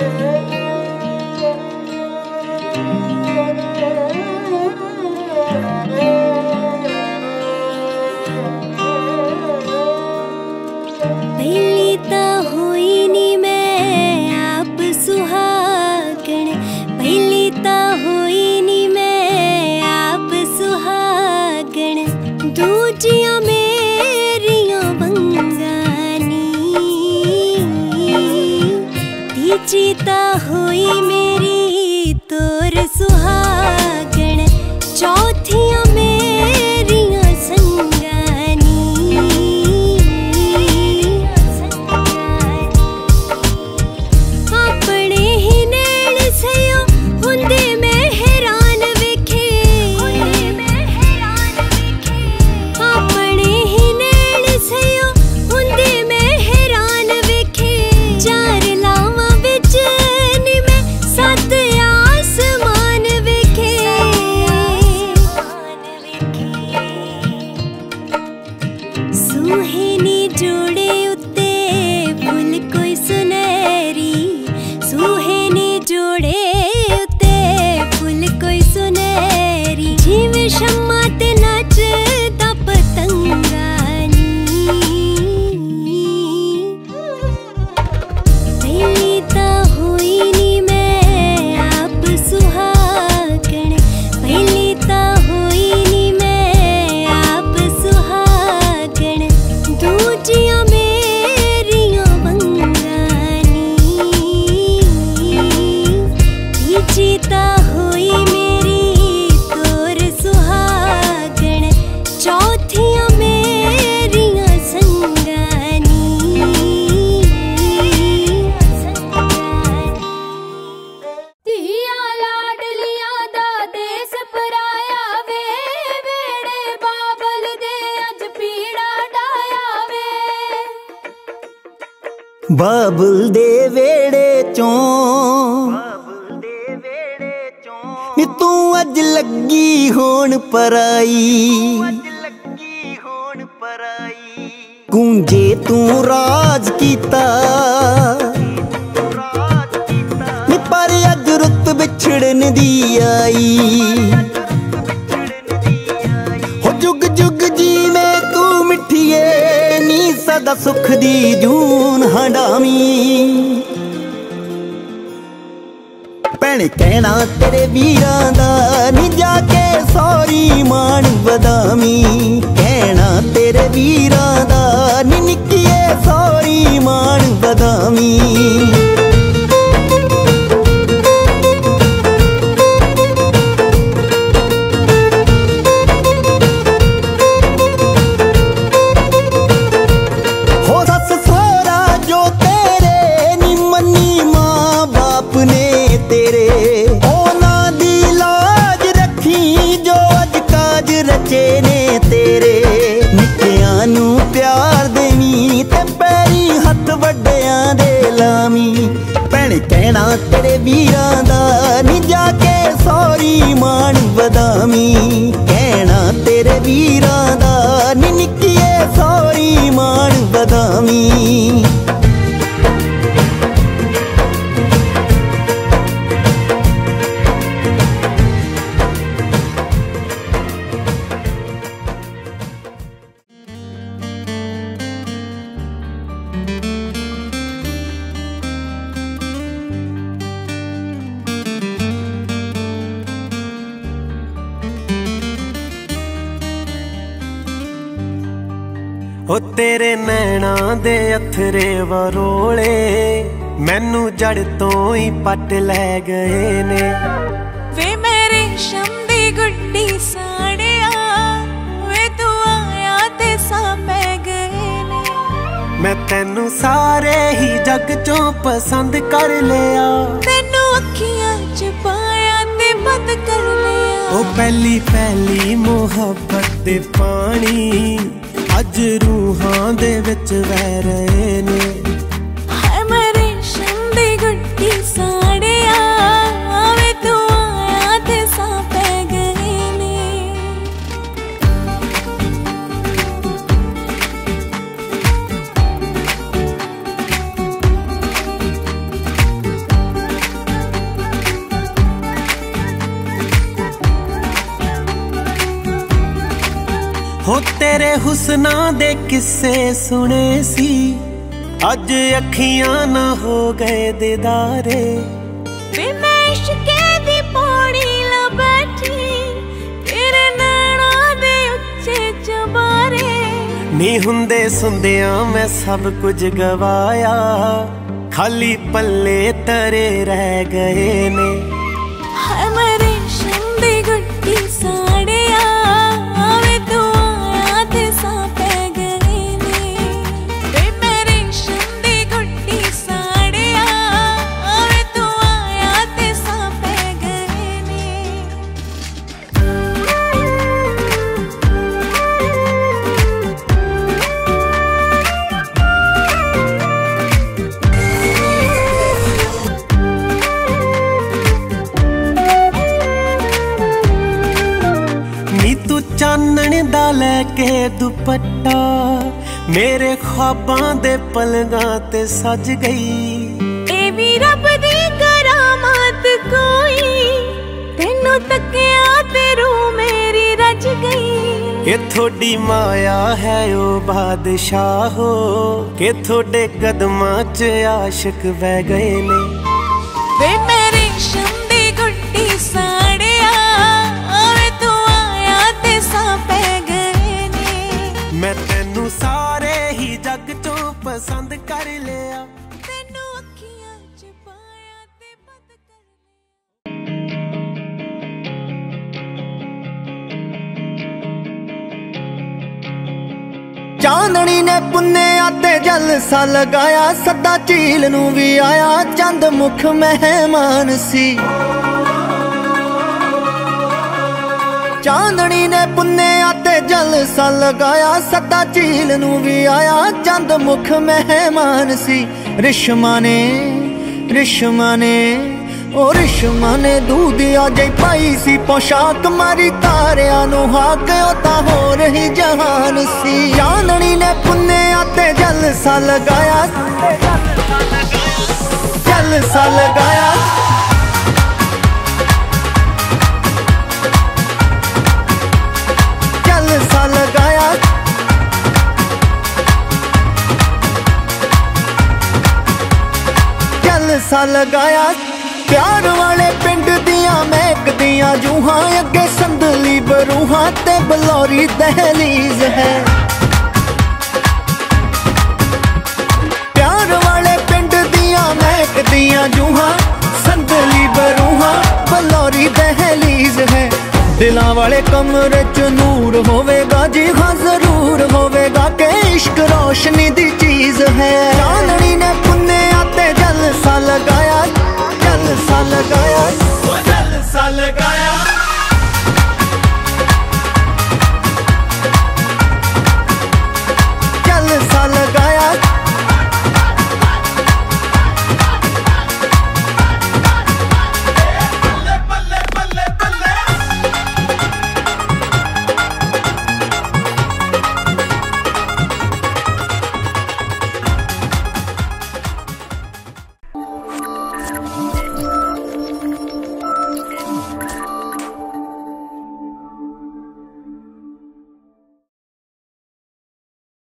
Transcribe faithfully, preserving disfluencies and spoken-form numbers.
चीता हुई मेरी तोर सुहागण, चौथिया मेरिया संगानी। अपने ही नैन सयो हुंदे मैं हैरान वेखे, अपने ही नैन सयो हुंदे मैं हैरान वेखे। चार लावां विच नी मैं सत आसमान वेखे, सुहेनी जोड़े उत्ते फुल कोई सुनहरी, सुहेनी जोड़े उत्ते फुल कोई सुनहरी। जिवें शम्मा ते नचदा पतंगानी। पहली तां होई नी मैं आप सुहागण, पहली तां होई नी मैं आप सुहागण। दूजियां मेरियां वंगानी, तीजी तां होई मेरी तोर सुहागण, चौथियां मेरियां संगानी। धीया लाडलियां दा देस पराया वे, वेड़े बाबल दे अज पीड़ा डाया वे। बाबुल दे वेड़े चों नी तू अज लगी होण पराई, गूंजे तू राज कीता नी पर अज रुत बिछड़न दी आई। हो जुग जुग जीवे तू मिठिए नी सदा सुख दी जून हंडावी। भैण कहना तेरे वीरां दा नी जाके सौरी मान बदामी, कहना तेरे वीरां दा नी निक्किए सौरी मान बदामी। हो सस सोहरा जो तेरे नी मन्नी मां बाप ने तेरे, ओना दी लाज रखी जो अज काज रचे ने तेरे। निक्कियां नू प्यार देवी ते पैरी हथ वड्डियां दे लामी। भैण कहना तेरे वीरां दा नी जाके सौरी मान बदामी, कहना तेरे वीरां दा नी निक्किए सौरी मान बदामी। ओ तेरे नैना दे अथरे वरोले मैनू जड़ तो ही पट लै गए ने। वे मेरे शम दी गुड्डी साड़िया, वे तू आया ते सा पै गए ने। मैं तेनू सारे ही जग चों पसंद कर लिया, तेनू अखियां च पाया ते बंद कर लिया। ओ पहली पहली मुहब्बत दे पानी अज रूहां दे विच वह रहे ने। हाय मेरे शम दी गुड्डी साड़िया, वे तू आया ते सा पै गए ने। तेरे हुस्ना दे किस्से सुने सी, अज अखियां ना हो गए दीदारे। वे मैं इश्के दी पौड़ी ला बैठी, तेरे नैना दे उच्चे चबारे। नी हुंदे सुंदियां मैं सब कुछ गवाया, खाली पल्ले तरे रह गए ने। हाय मैं रेशम दी गुट्टी साड़िया, वे तू आया ते सा पै गए ने। वे मैं रेशम दी गुट्टी साड़िया, वे तू आया ते सा पै गए ने। चानण दा लैके दुपट्टा, मेरे ख्वाबां दे पलगां ते सज गई। ए भी रब दी करामात कोई, तेनू तकिया ते रूह मेरी रज गई। ये थोड़ी माया है ओ बादशाहो, के थोड़े कदमां च आशिक बह गए ने। वे मैं रेशम दी गुट्टी साड़िया, वे तू आया ते सा पै गए ने। मैं तेनू सारे ही जग चों पसंद कर लिया, तेनू अखियां च पाया ते बद कर लिया। चांदनी ने पुन्नेया ते जलसा लगाया, सदा झील नू भी आया, चंद मुख मेहमान सी। चांदनी ने पुन्नेया ते जलसा लगाया, सदा झील नू भी आया, चंद मुख मेहमान सी। रिश्मा ने रिश्मा ने ओ रिश्मा ने दूधिया जई पाई सी पोशाक, मारी तारिया नू हाक ओ ता हो रही जहान सी। चांदनी ने पुन्नेया ते जलसा लगाया, जलसा लगाया, जलसा लगाया, जलसा लगाया। प्यार वाले पिंड दियां महकदियां जूहां, अगे संदली बरूहां ते बलौरी दहलीज है। प्यार वाले पिंड दियां महकदियां जूहां, संदली बरूहां बलौरी दहलीज है। दिलां वाले कमरे च नूर होवेगा जी, हाँ जरूर होवेगा, के इश्क रोशनी दी चीज है।